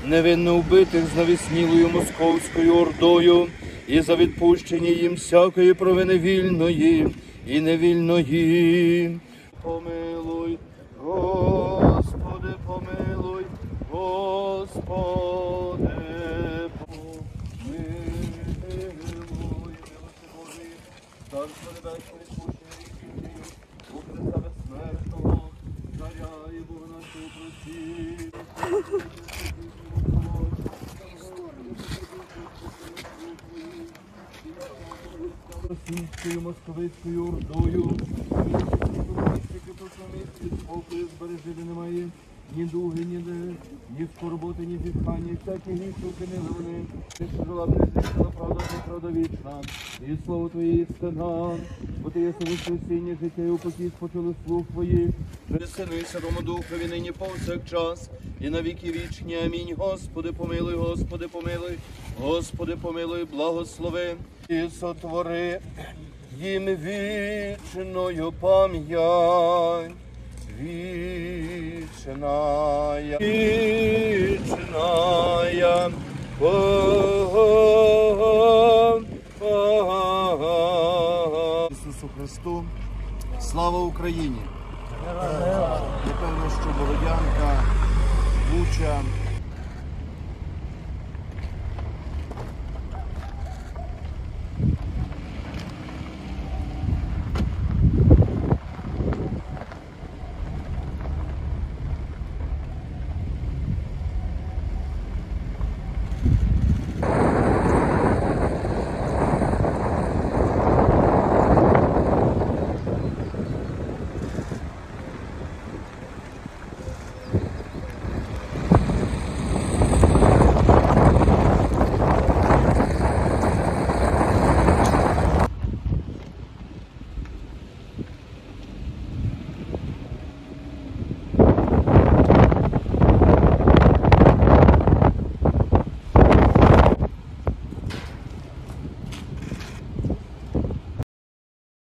невинно вбитих з навіснілою московською ордою, і за відпущення їм всякої провини вільної і невільної. Помилуй, Господи, помилуй, Господи, помилуй, милости Божої, Царство Небесне, відпущення гріхів, у Христа безсмертного, Царя і Бога нашого прості. Російською московицькою ордою, спокою збережили немає, ні дуги, ні скорботи, ні зітхання, всякі гріхи вчинили вони. Ти що жила призрічна, правда, правда вічна, і слово Твоє істина, бо Ти єси воскресіння, життя і упокій, спочили слух Твоїх. Сину і Святому Духові нині повсякчас, і на віки вічні. Амінь. Господи, помилуй, Господи, помилуй, Господи, помилуй, благослови і сотвори їм вічною пам'ять, вічная, вічная Ісусу Христу. Слава Україні! Напевно, що Бородянка, Буча,